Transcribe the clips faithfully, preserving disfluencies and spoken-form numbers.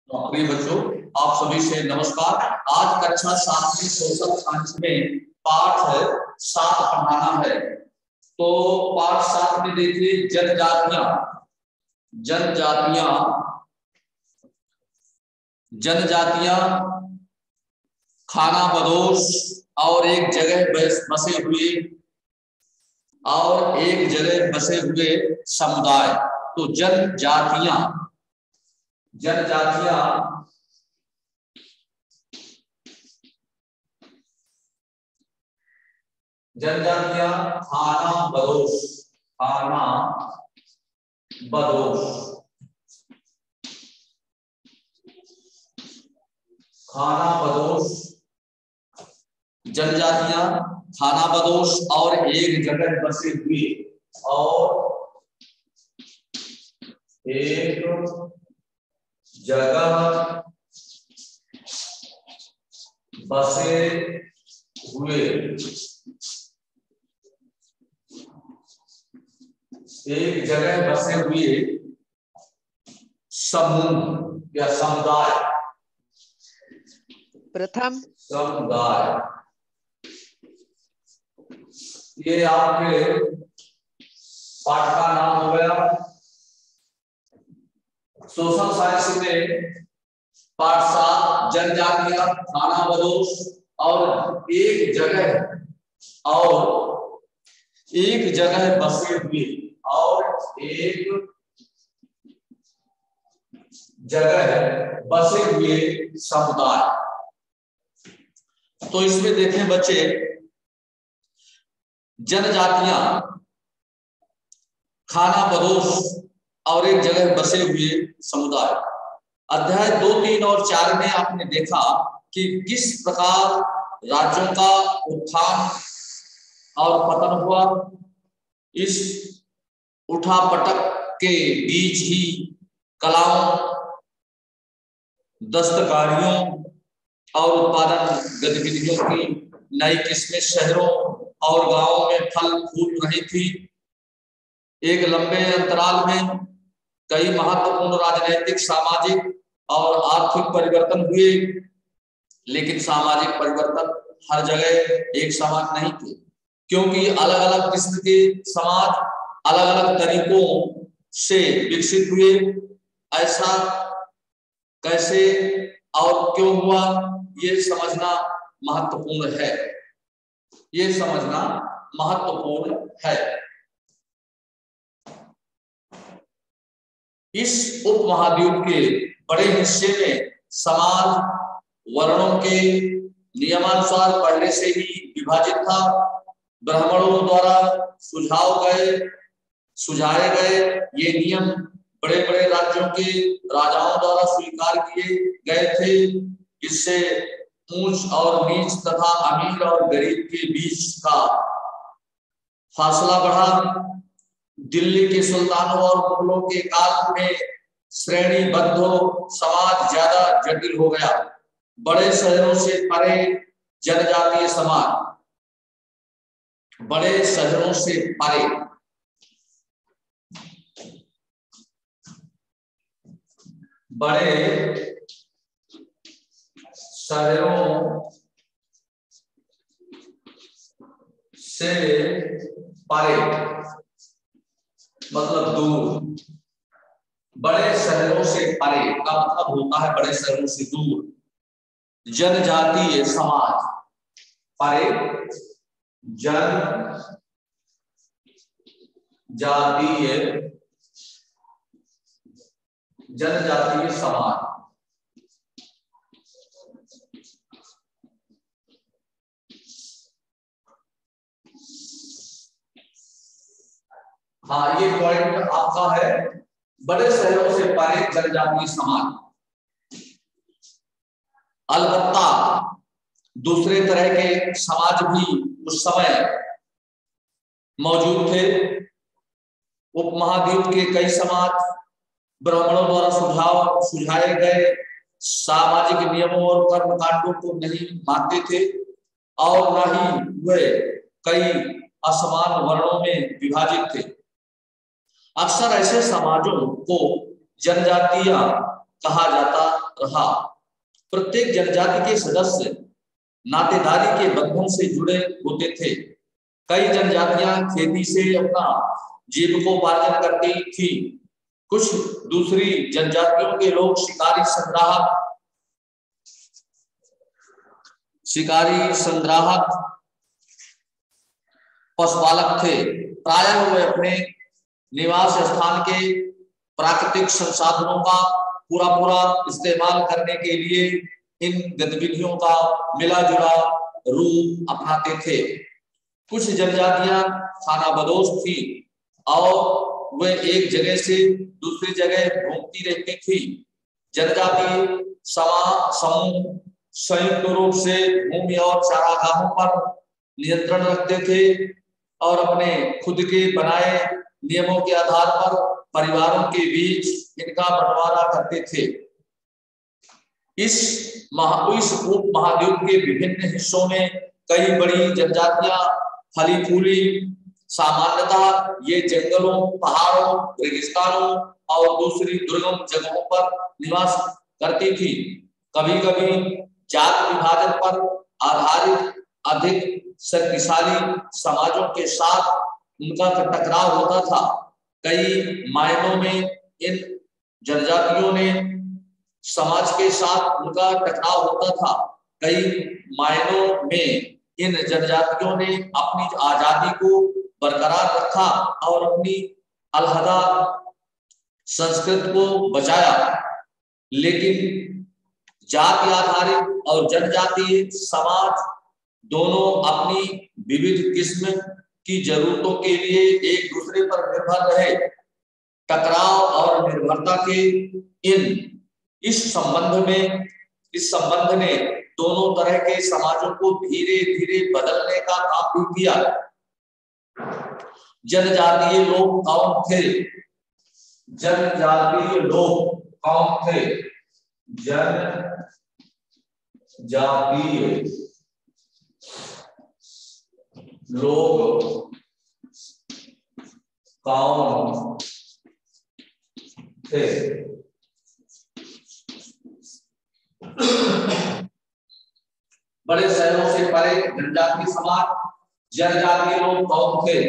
प्रिय बच्चों, आप सभी से नमस्कार। आज कक्षा सातवीं सोशल साइंस में पाठ है सात पढ़ाना है। तो पाठ सात में देखिए जनजातियां जनजातियां जनजातियां खाना बदोश और एक जगह बसे हुए और एक जगह बसे हुए समुदाय। तो जनजातियां जनजातियां जनजातियां खाना बदोश खाना बदोश खाना बदोश जनजातियां खाना बदोश और एक जगह बसे हुए और एक जगह बसे हुए एक जगह बसे हुए समूह या समुदाय प्रथम समुदाय। ये आपके पाठ का नाम हो गया। सोशल साइंस में पाठ सात जनजातियां खाना बदोश और एक जगह और एक जगह बसे हुए और एक जगह बसे हुए समुदाय। तो इसमें देखें बच्चे, जनजातियां खाना बदोश और एक जगह बसे हुए समुदाय। अध्याय दो तीन और चार में आपने देखा कि किस प्रकार राज्यों का उत्थान और पतन हुआ। इस उठापटक के बीच ही कलाओं, दस्तकारियों और उत्पादन गतिविधियों की नई किस्में शहरों और गांवों में फल फूल रही थी। एक लंबे अंतराल में कई महत्वपूर्ण राजनीतिक, सामाजिक और आर्थिक परिवर्तन हुए, लेकिन सामाजिक परिवर्तन हर जगह एक समान नहीं थे, क्योंकि अलग अलग किस्म के समाज अलग अलग तरीकों से विकसित हुए। ऐसा कैसे और क्यों हुआ, ये समझना महत्वपूर्ण है ये समझना महत्वपूर्ण है। इस उपमहाद्वीप के बड़े हिस्से में समाज वर्णों के नियमानुसार पहले से ही विभाजित था। ब्राह्मणों द्वारा सुझाव गए सुझाए गए ये नियम बड़े बड़े राज्यों के राजाओं द्वारा स्वीकार किए गए थे। इससे ऊंच और नीच तथा अमीर और गरीब के बीच का फासला बढ़ा। दिल्ली के सुल्तानों और मुगलों के काल में श्रेणीबद्ध समाज ज्यादा जटिल हो गया। बड़े शहरों से परे जनजातीय समाज बड़े शहरों से परे बड़े शहरों से परे मतलब दूर। बड़े शहरों से परे का मतलब होता है बड़े शहरों से दूर। जनजातीय समाज परे जन जातीय जनजातीय समाज। हाँ, ये पॉइंट आपका है, बड़े शहरों से परे जनजातीय समाज। अलबत्ता दूसरे तरह के समाज भी उस समय मौजूद थे। उपमहाद्वीप के कई समाज ब्राह्मणों द्वारा सुझाव सुझाए गए सामाजिक नियमों और कर्मकांडों को नहीं मानते थे और न ही वे कई असमान वर्णों में विभाजित थे। अक्सर ऐसे समाजों को जनजातीय कहा जाता रहा। प्रत्येक जनजाति के सदस्य नातेदारी के बंधन से जुड़े होते थे। कई जनजातियां खेती से अपना जीविकोपार्जन करती थी। कुछ दूसरी जनजातियों के लोग शिकारी संग्राहक शिकारी संग्राहक पशुपालक थे। प्रायः वे अपने निवास स्थान के प्राकृतिक संसाधनों का पूरा पूरा इस्तेमाल करने के लिए इन गतिविधियों का मिला जुला रूप अपनाते थे। कुछ जनजातियां खानाबदोश थी और वे एक जगह से दूसरी जगह घूमती रहती थी। जनजाति समूह संयुक्त रूप से भूमि और चारागाहों पर नियंत्रण रखते थे और अपने खुद के बनाए नियमों के आधार पर परिवारों के बीच इनका बंटवारा करते थे। इस महा इस उप महाद्वीप के विभिन्न हिस्सों में कई बड़ी जनजातियां फली फूली। सामान्यतः ये जंगलों, पहाड़ों, रेगिस्तानों और दूसरी दुर्गम जगहों पर निवास करती थी। कभी कभी जात विभाजन पर आधारित अधिक शक्तिशाली समाजों के साथ उनका टकराव होता था। कई मायनों में इन जनजातियों ने समाज के साथ उनका टकराव होता था। कई मायनों में इन जनजातियों ने अपनी आजादी को बरकरार रखा और अपनी अलहदा संस्कृति को बचाया। लेकिन जाति आधारित और जनजातीय समाज दोनों अपनी विविध किस्म की जरूरतों के लिए एक दूसरे पर निर्भर रहे। टकराव और निर्भरता के इन इस संबंध में इस संबंध ने दोनों तरह के समाजों को धीरे धीरे बदलने का काम भी किया। जनजातीय लोग कौन थे? जनजातीय लोग कौन थे? जनजातीय लोग कौन थे? बड़े शहरों से परे जनजातीय समाज, जनजातीय लोग कौन थे?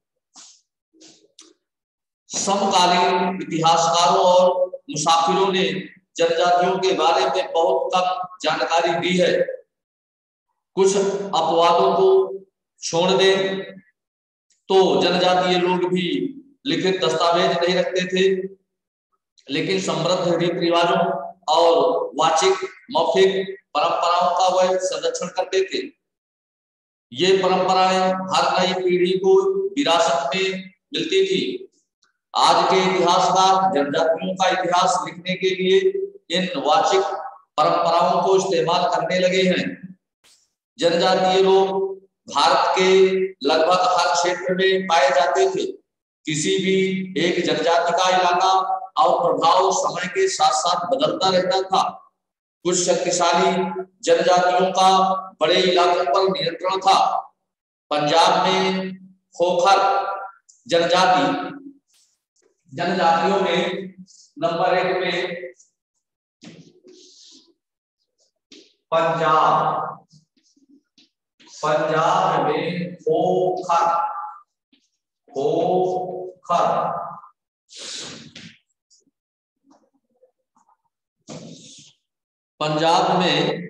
समकालीन इतिहासकारों और मुसाफिरों ने जनजातियों के बारे में बहुत कम जानकारी दी है। कुछ अपवादों को छोड़ दें तो जनजातीय लोग भी लिखित दस्तावेज नहीं रखते थे, लेकिन समृद्ध रीति रिवाजों और वाचिक मौखिक परंपराओं का वह संरक्षण करते थे। ये परंपराएं हर नई पीढ़ी को विरासत में मिलती थी। आज के इतिहासकार जनजातियों का इतिहास लिखने के लिए इन वाचिक परंपराओं को इस्तेमाल करने लगे हैं। जनजातीय लोग भारत के लगभग हर क्षेत्र में पाए जाते थे। किसी भी एक जनजाति का इलाका और प्रभाव समय के साथ साथ बदलता रहता था। कुछ शक्तिशाली जनजातियों का बड़े इलाकों पर नियंत्रण था। पंजाब में खोखर जनजाति जनजातियों में नंबर एक में पंजाब पंजाब में खोखर खोखर पंजाब में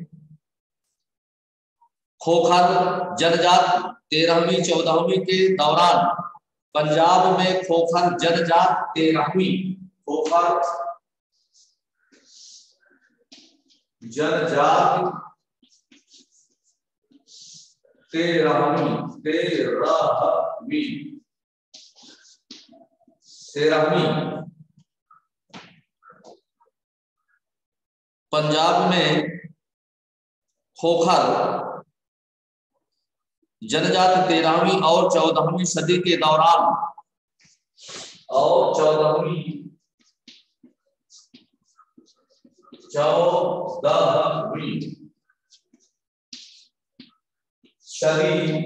खोखर जनजाति तेरहवीं चौदहवीं के दौरान पंजाब में खोखर जनजाति तेरहवीं खोखर जनजाति तेरहवीं तेरहवीं तेरहवीं पंजाब में खोखर जनजाति तेरहवीं और चौदहवीं सदी के दौरान और चौदहवीं चौदहवीं सदी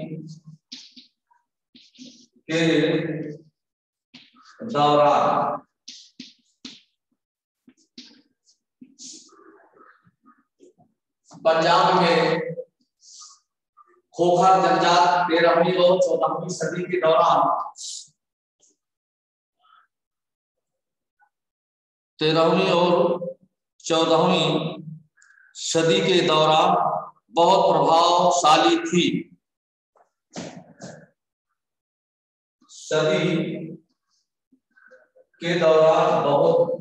के दौरान पंजाब में खोखर जनजात तेरहवीं और चौदहवीं सदी के दौरान तेरहवीं और चौदहवीं सदी के दौरान बहुत प्रभावशाली थी। सदी के दौरान बहुत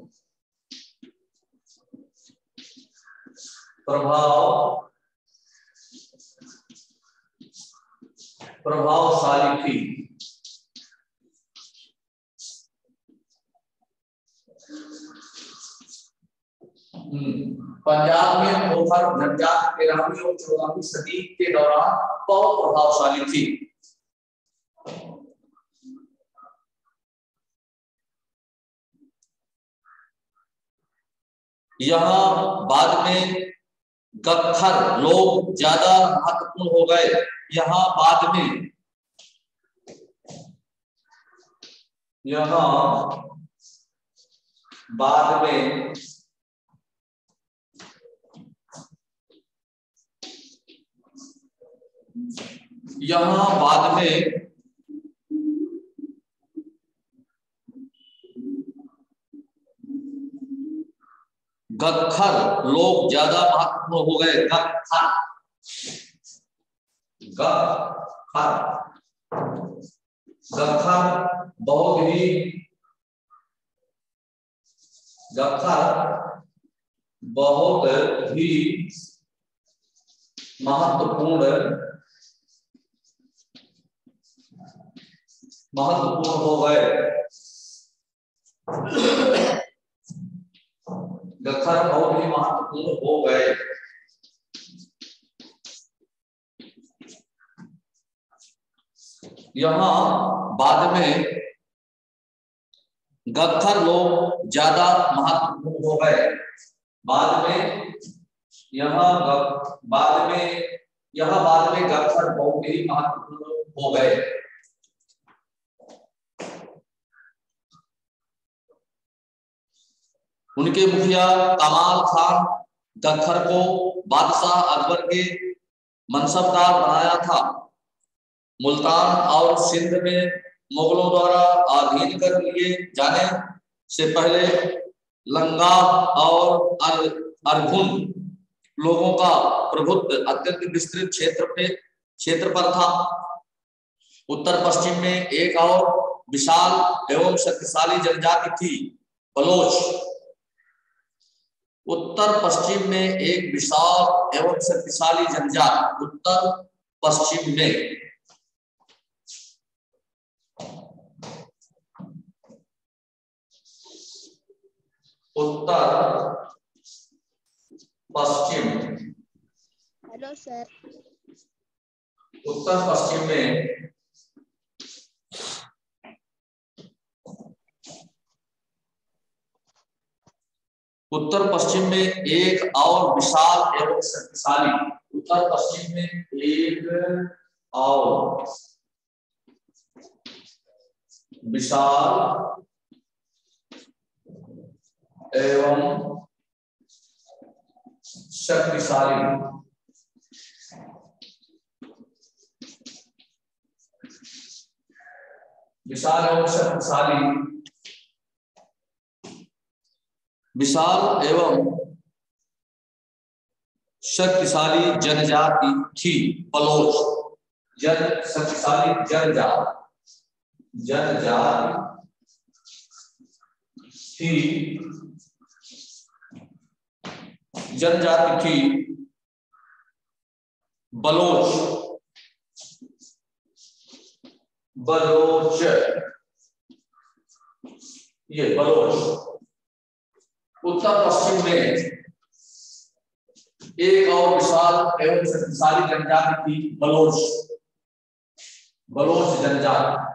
प्रभाव प्रभावशाली थी। पंजाब में खोखर जनजात तेरहवीं और चौदहवीं सदी के दौरान बहुत प्रभावशाली थी। यहाँ बाद में गख्खर लोग ज्यादा महत्वपूर्ण हो गए। यहाँ बाद में यहाँ बाद में यहाँ बाद में गख्खर लोग ज्यादा महत्वपूर्ण हो गए। गख्खर गख्खर गख्खर बहुत ही गख्खर बहुत ही महत्वपूर्ण महत्वपूर्ण हो गए। गख्खर बहुत ही महत्वपूर्ण हो गए। यहाँ बाद में गख्खर लोग ज्यादा महत्वपूर्ण हो गए। बाद में यहाँ बाद में यहाँ बाद में गख्खर बहुत ही महत्वपूर्ण हो गए। उनके मुखिया कमाल खान गख्खर को बादशाह अकबर के मनसबदार बनाया था। मुल्तान और सिंध में मुगलों द्वारा अधीन कर लिए जाने से पहले लंगा और अर, अरघुन लोगों का प्रभुत्व अत्यंत विस्तृत क्षेत्र पे क्षेत्र पर था। उत्तर पश्चिम में एक और विशाल एवं शक्तिशाली जनजाति थी बलोच। उत्तर पश्चिम में एक विशाल एवं शक्तिशाली जनजाति उत्तर पश्चिम में उत्तर पश्चिम हेलो सर उत्तर पश्चिम में उत्तर पश्चिम में एक और विशाल एवं शक्तिशाली उत्तर पश्चिम में एक और विशाल एवं शक्तिशाली विशाल एवं शक्तिशाली विशाल एवं शक्तिशाली जनजाति थी बलोच। जन शक्तिशाली जनजाति जनजाति थी जनजाति थी बलोच बलोच ये बलोच। उत्तर पश्चिम में एक और विशाल एवं शक्तिशाली जनजाति थी बलोच बलोच जनजाति।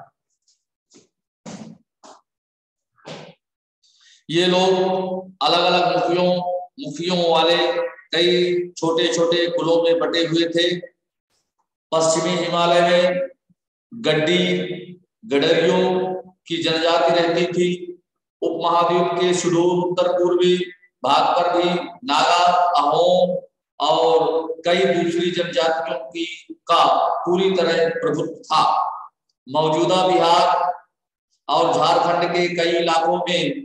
ये लोग अलग अलग मुखियों मुखियों वाले कई छोटे छोटे कुलों में बटे हुए थे। पश्चिमी हिमालय में गड्डी गडरियों की जनजाति रहती थी। उपमहाद्वीप के सुदूर उत्तर पूर्वी भाग पर भी नागा अहोम और कई दूसरी जनजातियों की का पूरी तरह प्रभुत्व था। मौजूदा बिहार और झारखंड के कई इलाकों में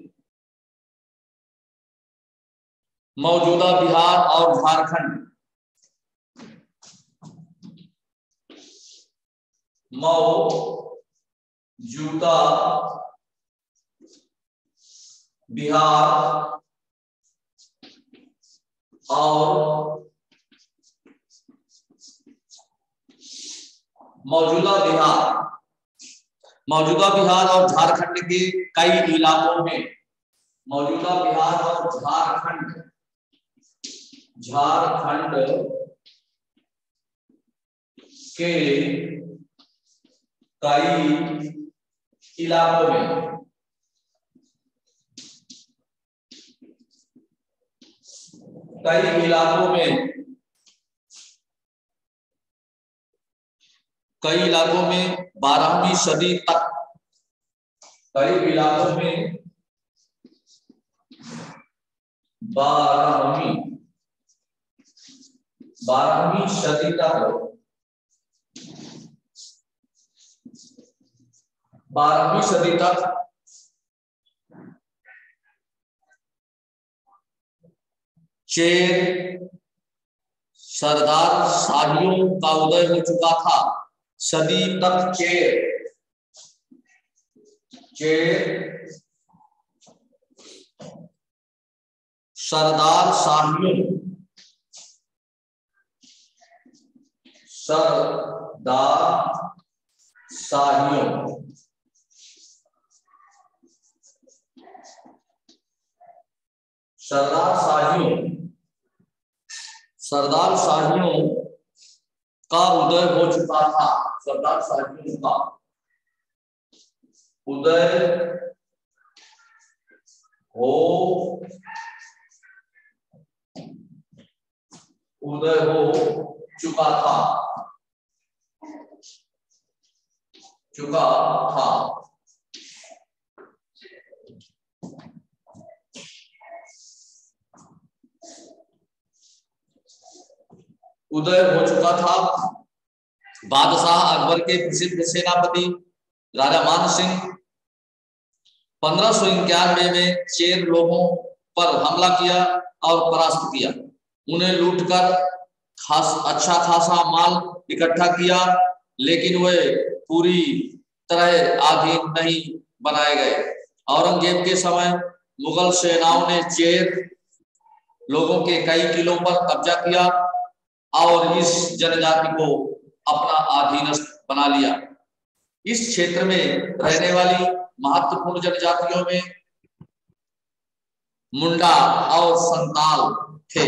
मौजूदा बिहार और झारखंड मौजूदा बिहार और मौजूदा बिहार मौजूदा बिहार और झारखंड के कई इलाकों में मौजूदा बिहार और झारखंड झारखंड के कई इलाकों में कई इलाकों में कई इलाकों में बारहवीं सदी तक कई इलाकों में बारहवीं बारहवीं सदी तक बारहवीं सदी तक चेर सरदार शाहियों का उदय हो चुका था। सदी तक चेर चेर सरदार शाहियों सरदार शाहियों सरदार शाहियों सरदार शाहियों का उदय हो चुका था। सरदार शाहियों का उदय हो उदय हो चुका था चुका था उदय हो चुका था। बादशाह अकबर के प्रसिद्ध सेनापति राजा मान सिंह पंद्रह सौ इक्यानवे में चेर लोगों पर हमला किया और परास्त किया। उन्हें लूटकर खास अच्छा खासा माल इकट्ठा किया, लेकिन वे पूरी तरह अधीन नहीं बनाए गए। औरंगजेब के समय मुगल सेनाओं ने चेर लोगों के कई किलों पर कब्जा किया और इस जनजाति को अपना अधीनस्थ बना लिया। इस क्षेत्र में रहने वाली महत्वपूर्ण जनजातियों में मुंडा और संताल थे।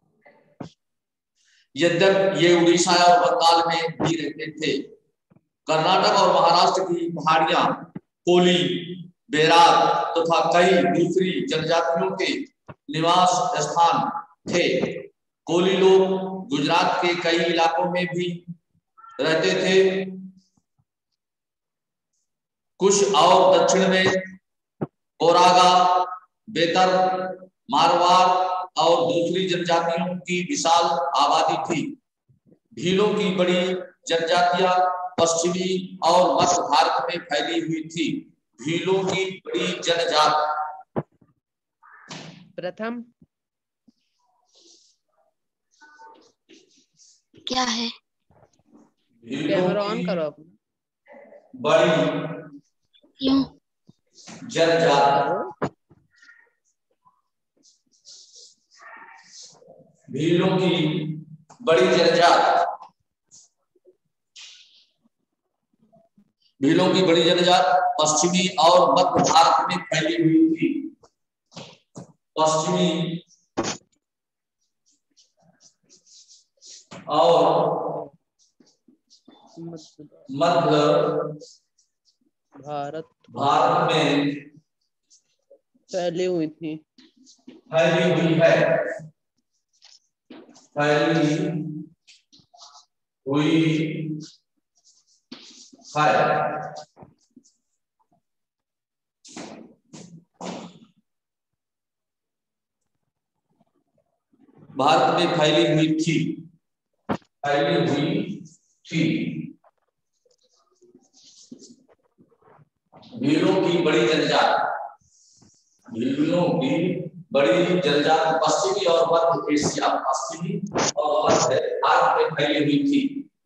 यद्यपि ये उड़ीसा और बंगाल में भी रहते थे। कर्नाटक और महाराष्ट्र की पहाड़ियां कोली, बेरार तथा तो कई दूसरी जनजातियों के निवास स्थान थे। कोली लोग गुजरात के कई इलाकों में भी रहते थे। कुछ और दक्षिण में ओरागा, बेतर, मारवाड़ और दूसरी जनजातियों की विशाल आबादी थी। भीलों की बड़ी जनजातियां पश्चिमी और मध्य भारत में फैली हुई थी। भीलों की बड़ी जनजाति प्रथम क्या है? कैमरा ऑन करो। बड़ी क्यों? जनजाति भीलों की बड़ी जनजाति भीलों की बड़ी जनजाति पश्चिमी और मध्य भारत में फैली हुई थी। पश्चिमी और मध्य भारत भारत में फैली हुई थी फैली हुई है फैली हुई है। भारत में फैली हुई थी फैली हुई थी भीलों की बड़ी जनजाति भीलों की बड़ी जनजाति पश्चिमी और मध्य एशिया पश्चिमी और मध्य भारत में फैली हुई थी।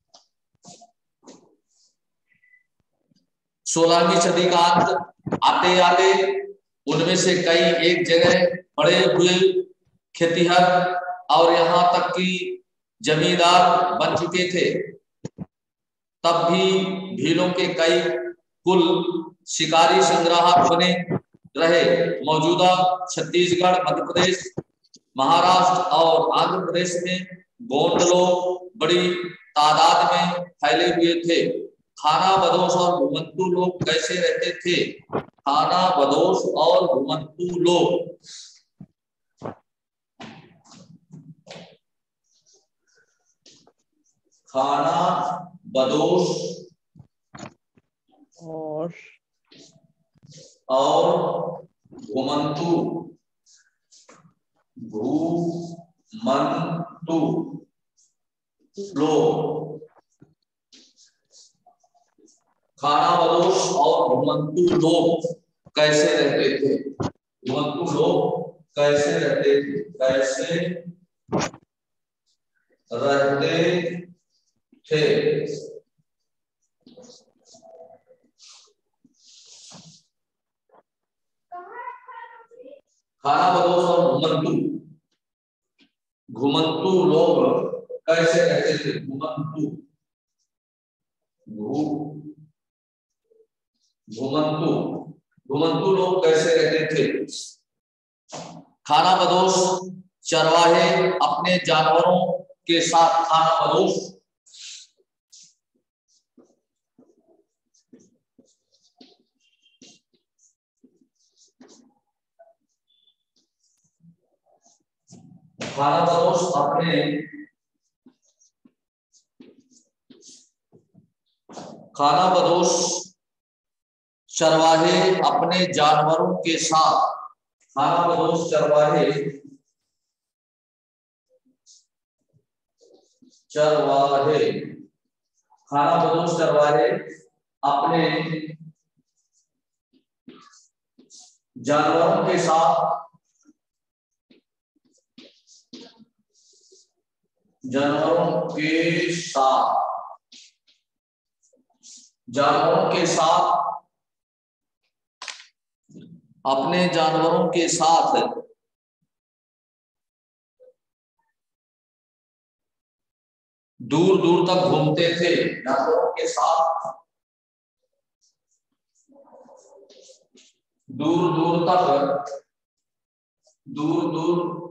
सोलहवीं सदी का अंत आते आते उनमें से कई एक जगह बड़े हुए खेतिहर और यहाँ तक कि जमींदार बन चुके थे। तब भी भीलों के कई कुल शिकारी संग्राहक बने रहे। मौजूदा छत्तीसगढ़, मध्य प्रदेश, महाराष्ट्र और आंध्र प्रदेश में गोंड लोग बड़ी तादाद में फैले हुए थे। खाना बदोश और घुमंतू लोग कैसे रहते थे? खाना बदोश और घुमंतू लोग खाना बदोश और और घुमंतू घुमंतू लोग खाना बदोश और घुमंतू लोग कैसे रहते थे? घुमंतू लोग कैसे रहते थे? कैसे रहते थे? खाना बदोश और घुमंतू घुमंतू लोग कैसे रहते थे? घुमंतू घुमंतू घुमंतू लोग कैसे रहते थे? खाना बदोश चरवाहे अपने जानवरों के साथ खाना बदोश खाना बदोश अपने खाना बदोश चरवाहे अपने जानवरों के साथ खाना बदोश चरवाहे चरवाहे खाना बदोश चरवाहे अपने जानवरों के साथ जानवरों के साथ जानवरों के साथ अपने जानवरों के साथ दूर दूर तक घूमते थे। जानवरों के साथ दूर दूर तक दूर दूर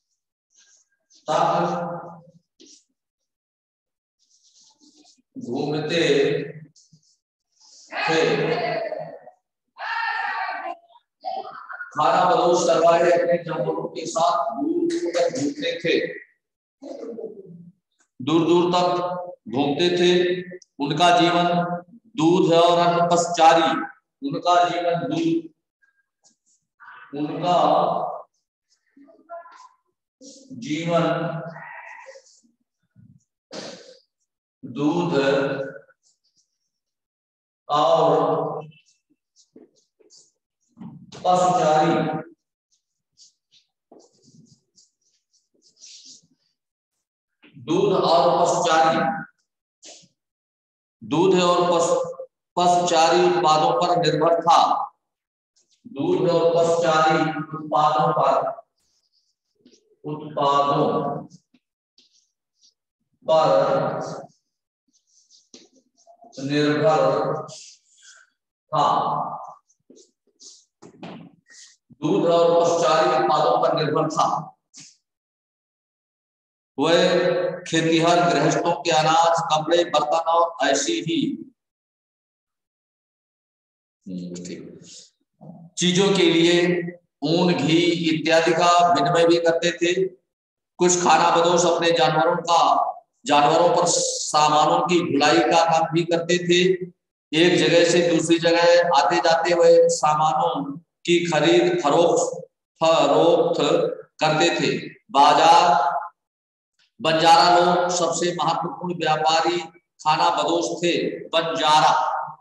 तक घूमते थे। खाना बदोश चरवाहे अपने जानवरों के साथ दूर दूर तक घूमते थे दूर दूर तक घूमते थे। उनका जीवन दूध और अन्न पशुचारी उनका जीवन दूध उनका जीवन दूध और पशुचारी दूध और पशुचारी दूध और पशुचारी उत्पादों पर निर्भर था। दूध और पशुचारी उत्पादों पर उत्पादों पर निर्भर था। दूध और पशुचारी उत्पादों पर निर्भर था। वह खेतीहर गृहस्थों के अनाज, कपड़े, बर्तन और ऐसी ही चीजों के लिए ऊन, घी इत्यादि का विनिमय भी करते थे। कुछ खाना बदोश अपने जानवरों का जानवरों पर सामानों की ढुलाई का काम भी करते थे। एक जगह से दूसरी जगह आते जाते हुए सामानों की खरीद फरोख्त फरोख्त करते थे। बाजार बंजारा लोग सबसे महत्वपूर्ण व्यापारी खाना बदोश थे। बंजारा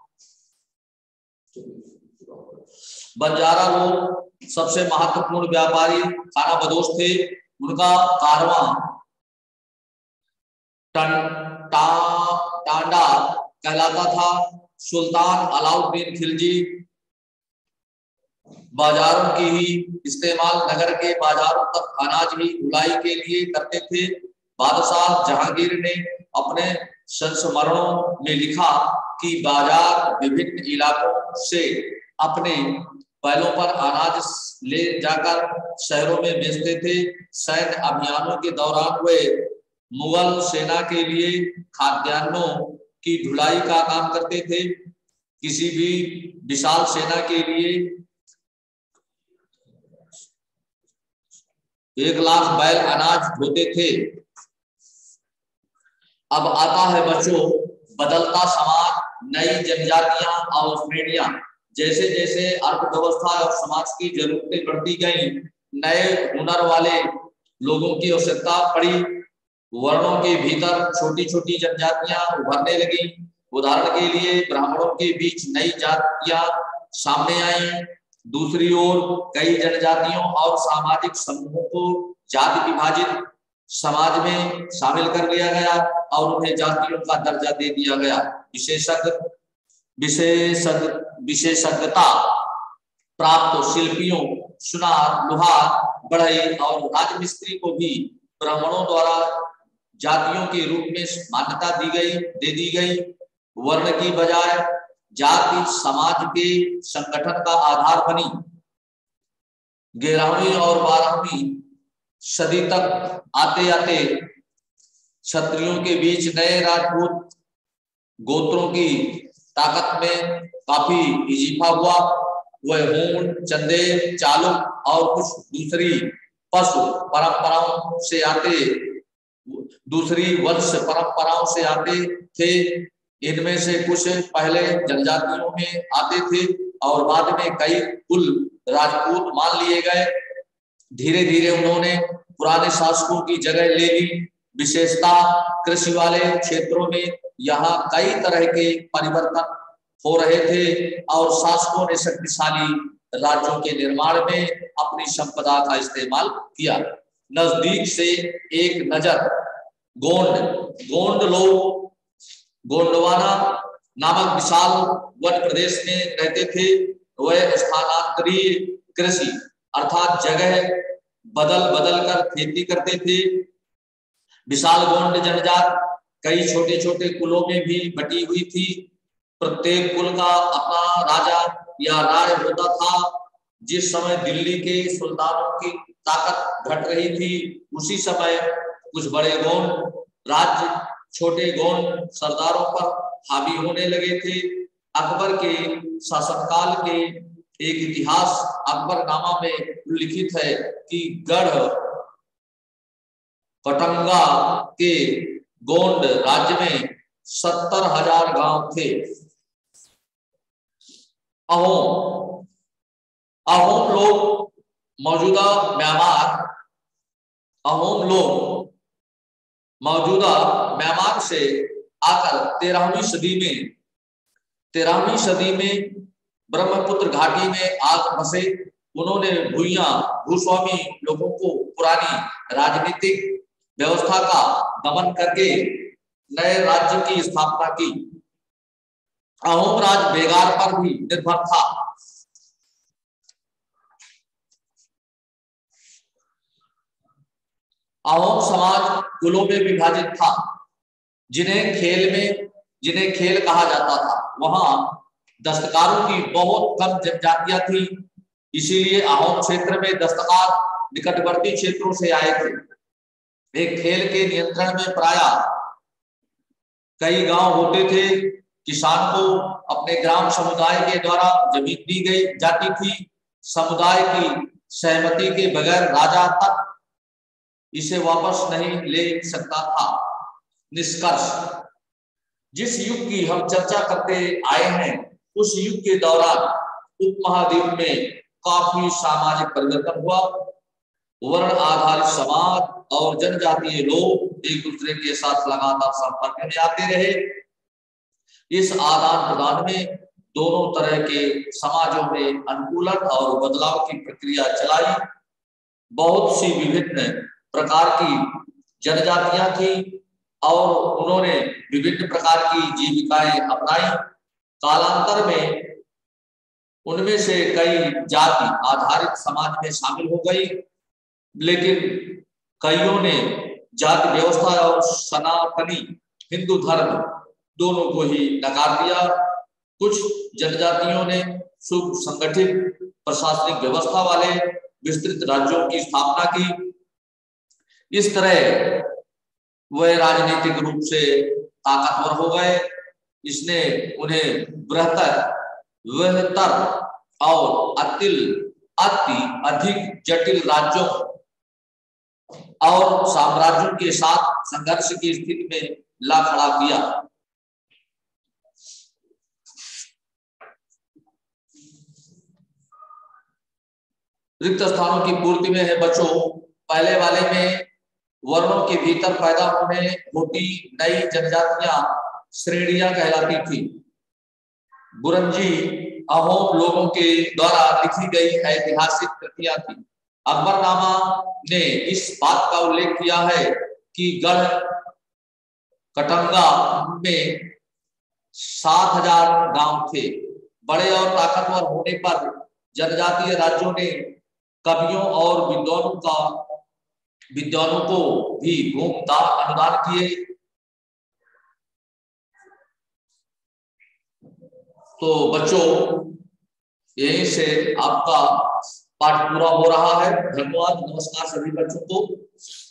बंजारा लोग सबसे महत्वपूर्ण व्यापारी खाना बदोश थे। उनका कारवां टा, टांडा कहलाता था। सुल्तान अलाउद्दीन खिलजी बाजारों की ही इस्तेमाल नगर के बाजारों तक अनाज ही ढुलाई के लिए करते थे। बादशाह जहांगीर ने अपने संस्मरणों में लिखा कि बाजार विभिन्न इलाकों से अपने बैलों पर अनाज ले जाकर शहरों में बेचते थे। सैन्य अभियानों के दौरान वे मुगल सेना के लिए खाद्यान्नों की ढुलाई का काम करते थे। किसी भी विशाल सेना के लिए एक लाख बैल अनाज ढोते थे। अब आता है बच्चों बदलता समाज, नई जनजातियां और श्रेणियां। जैसे जैसे अर्थव्यवस्था और समाज की जरूरतें बढ़ती गईं, नए हुनर वाले लोगों की आवश्यकता पड़ी। वर्णों के भीतर छोटी छोटी जनजातियां उभरने लगी। उदाहरण के लिए ब्राह्मणों के बीच नई जातियां सामने आई। दूसरी ओर कई जनजातियों और सामाजिक समूहों को जाति विभाजित समाज में शामिल कर लिया गया और उन्हें जातियों का दर्जा दे दिया गया। विशेषज्ञ विशेषज्ञ विशेषज्ञता प्राप्त शिल्पियों, सुनार, लोहार, बढ़ई और राजमिस्त्री को भी ब्राह्मणों द्वारा जातियों के रूप में मान्यता दी गई दे दी गई। वर्ण की बजाय जाति समाज के संगठन का आधार बनी। ग्यारहवीं और बारहवीं सदी तक आते आते क्षत्रियों के बीच नए राजपूत गोत्रों की ताकत में काफी इजाफा हुआ। वह हूण, चंदेल, चालुक और कुछ दूसरी पशु परंपराओं से आते दूसरी वंश परंपराओं से आते थे। इनमें से कुछ पहले जनजातियों में आते थे और बाद में कई कुल राजपूत मान लिए गए। धीरे धीरे उन्होंने पुराने शासकों की जगह ले ली। विशेषता कृषि वाले क्षेत्रों में यहाँ कई तरह के परिवर्तन हो रहे थे और शासकों ने शक्तिशाली राज्यों के निर्माण में अपनी संपदा का इस्तेमाल किया। नजदीक से एक नजर गोंड गोंड लोग गोंडवाना नामक विशाल वन प्रदेश में रहते थे। वह स्थानांतरीय कृषि अर्थात जगह बदल बदल कर खेती करते थे। विशाल गोंड जनजात कई छोटे छोटे कुलों में भी बटी हुई थी। प्रत्येक कुल का अपना राजा या राय होता था। जिस समय दिल्ली के सुल्तानों की ताकत घट रही थी, उसी समय कुछ बड़े गोंड राज्य छोटे गोंड सरदारों पर हावी होने लगे थे। अकबर के शासनकाल के एक इतिहास अकबरनामा में उल्लिखित है कि गढ़ कटंगा के गोंड राज्य में सत्तर हजार गांव थे। अहोम अहोम लोग मौजूदा म्यांमार अहोम लोग मौजूदा म्यांमार से आकर तेरहवीं सदी में तेरहवीं सदी में ब्रह्मपुत्र घाटी में आग बसे। उन्होंने भूइयां भूस्वामी लोगों को पुरानी राजनीतिक व्यवस्था का दमन करके नए राज्य की स्थापना की। अहोम राज बेगार पर भी निर्भर था। अहोम समाज कुलों में विभाजित था, जिन्हें खेल में जिन्हें खेल कहा जाता था। वहां दस्तकारों की बहुत कम जनजातियां थी, इसीलिए अहोम क्षेत्र में दस्तकार निकटवर्ती क्षेत्रों से आए थे। एक खेल के नियंत्रण में प्राय कई गांव होते थे। किसान को अपने ग्राम समुदाय के द्वारा जमीन दी गई जाती थी। समुदाय की सहमति के बगैर राजा तक इसे वापस नहीं ले सकता था। निष्कर्ष, जिस युग की हम चर्चा करते आए हैं, उस युग के दौरान उपमहाद्वीप में काफी सामाजिक परिवर्तन हुआ। वर्ण आधारित समाज और जनजातीय लोग एक दूसरे के साथ लगातार संपर्क में आते रहे। इस आदान प्रदान में दोनों तरह के समाजों में अनुकूलन और बदलाव की प्रक्रिया चलाई। बहुत सी विभिन्न प्रकार की जनजातियां थी और उन्होंने विभिन्न प्रकार की जीविकाएं अपनाई। कालांतर में उनमें से कई जाति आधारित समाज में शामिल हो गई, लेकिन कईयों ने जाति व्यवस्था और सनातनी हिंदू धर्म दोनों को ही नकार दिया। कुछ जनजातियों ने सुसंगठित प्रशासनिक व्यवस्था वाले विस्तृत राज्यों की स्थापना की। इस तरह वह राजनीतिक रूप से ताकतवर हो गए। इसने उन्हें बृहत्तर, वृहत्तर और अतिल अति अधिक जटिल राज्यों और साम्राज्यों के साथ संघर्ष की स्थिति में ला खड़ा किया। रिक्त स्थानों की पूर्ति में है बच्चों। पहले वाले में वर्णों के भीतर पैदा होने होती नई जनजातियां श्रेणियां कहलाती थी। बुरंजी अहोम लोगों के द्वारा लिखी गई ऐतिहासिक कृतियां थी। अकबरनामा ने इस बात का उल्लेख किया है कि गढ़ कटंगा में सात हजार गांव थे। बड़े और ताकतवर होने पर जनजातीय राज्यों ने कवियों और विद्वानों का विद्वानों को भी भूमदान अनुदान किए। तो बच्चों, यहीं से आपका पाठ पूरा हो रहा है। धन्यवाद, नमस्कार सभी बच्चों को।